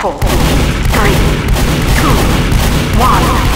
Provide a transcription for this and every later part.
4, 3, 2, 1.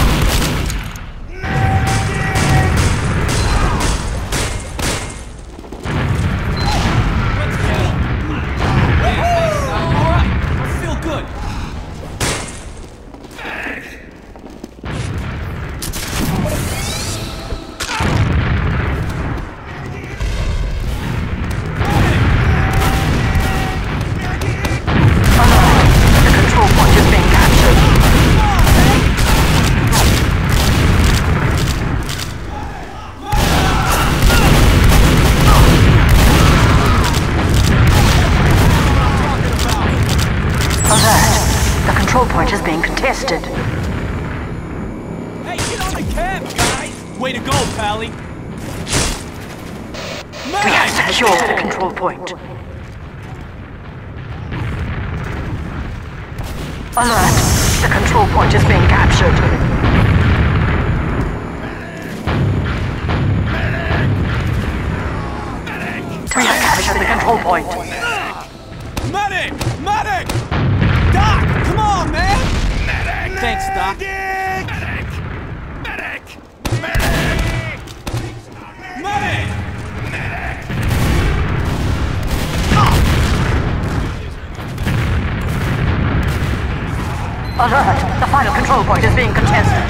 Point is being contested. Hey, get on the cab, guys! Way to go, Pally! We have secured the control point. Alert! The control point is being captured. We have captured the control point. Medic! Medic! Doc! Come on, man! Medic! Thanks, Doc. Medic! Medic! Medic! Medic! Medic! Alert! The final control point is being contested.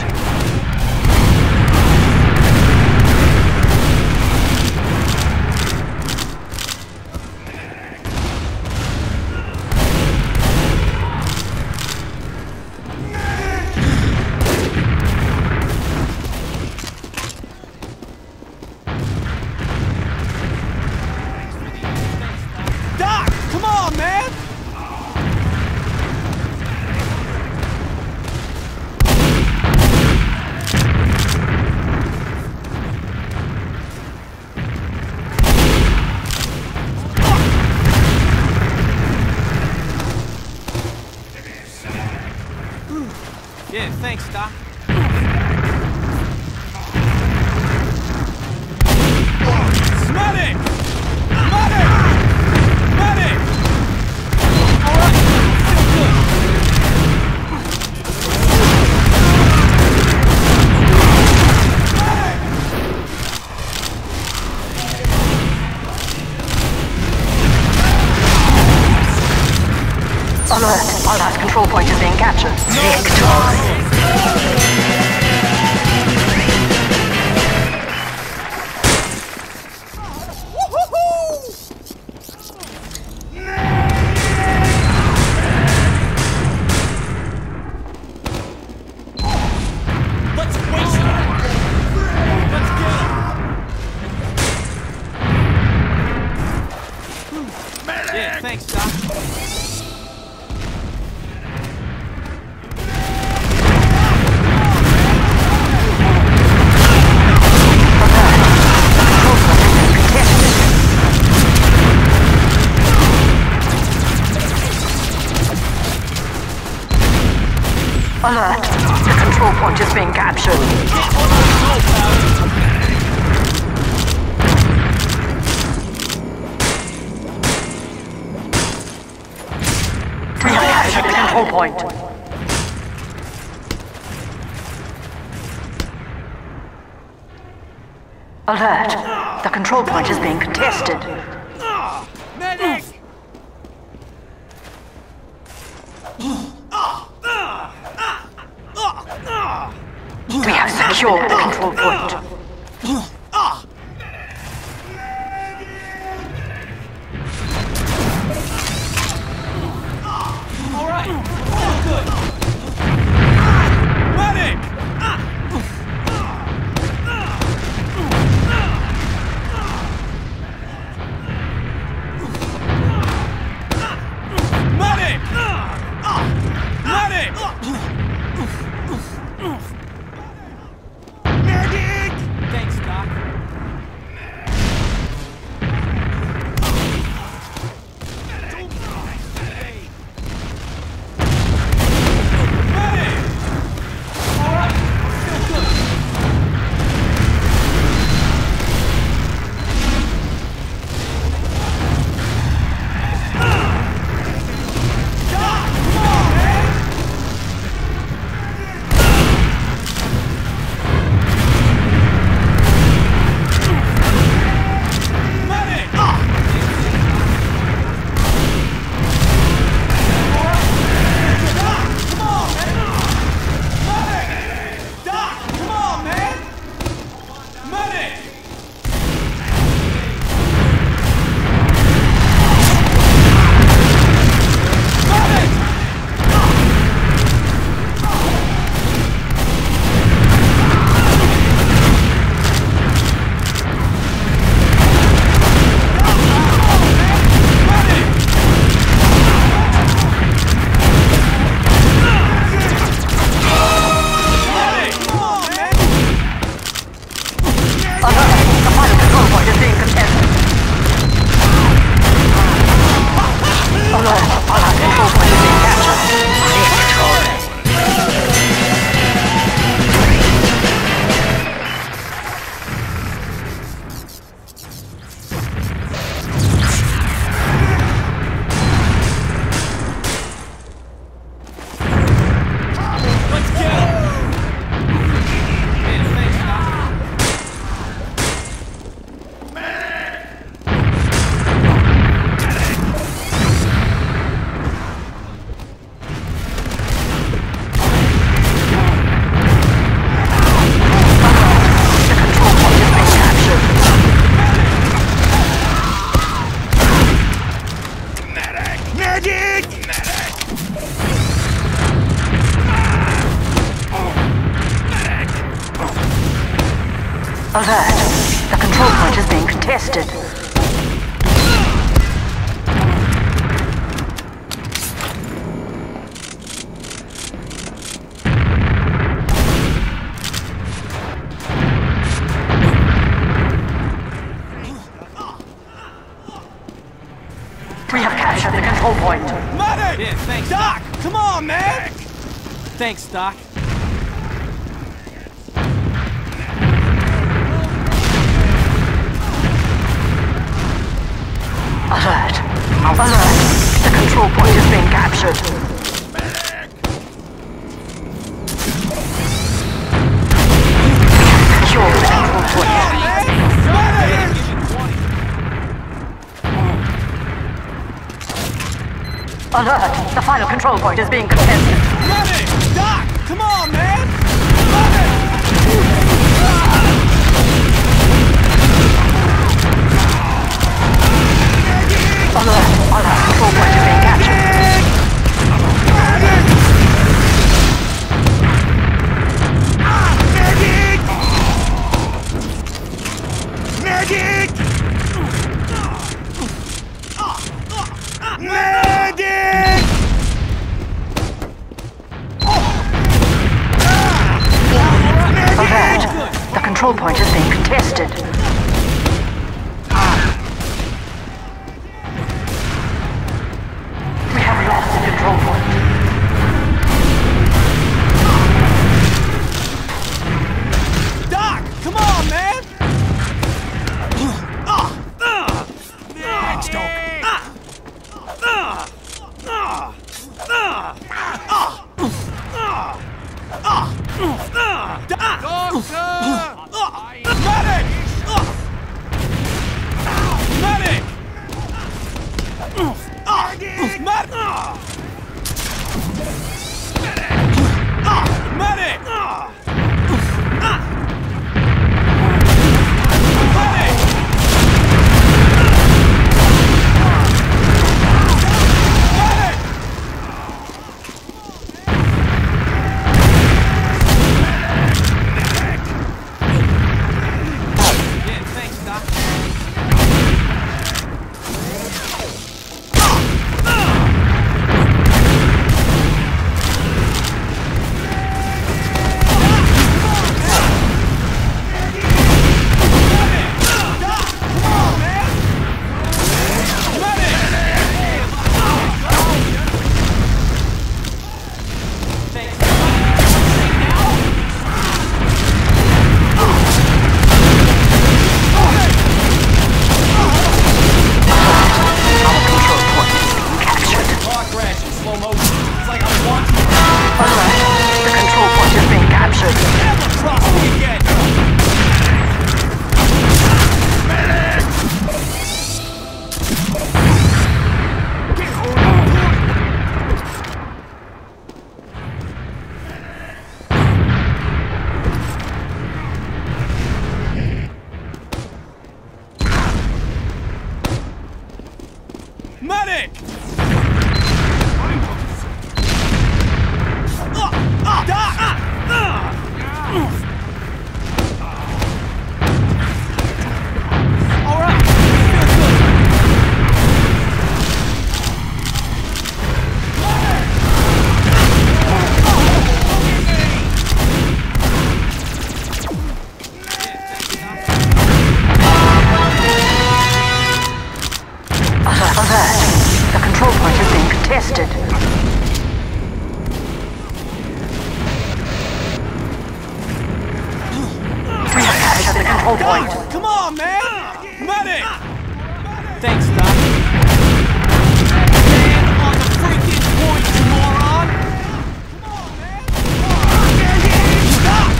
Yeah, thanks, Doc. Medic! Medic! Medic! Alright, feel good. Alert! Our last control point is being captured. Victory! Yeah, thanks, Doc. Alert! The control point is being captured. We have captured the control point. Alert! The control point is being contested. Medic! We have secured the control point. Alright, good. Medic! Medic! Medic! Medic! Alert! The control point is being contested. We have captured the control point. Medic! Yeah, thanks, Doc, come on, man! Thanks, Doc. Alert! Alert! The control point is being captured. Secure the control point. Alert! The final control point is being contested. Medic! Doc! Come on, man! Alert! Alert! Control point is being captured. Medic! Medic! Alert! The control point is being contested. We have lost the control point. Doc! Come on, man! Thanks, Doc. Medic! Medic! Medic! Yeah, thanks, Doc. Our control point is being captured. Car crash in slow motion. It's like I'm watching Alert! The control point is being captured. never cross me again. Medic! All right. Alert! The control point is being contested. We have captured the control point. Doc, come on, man! Medic! Thanks, Doc. Stand on the freaking point, you moron! Come on, man! Doc!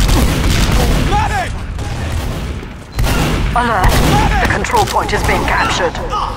Medic! Alert! The control point is being captured.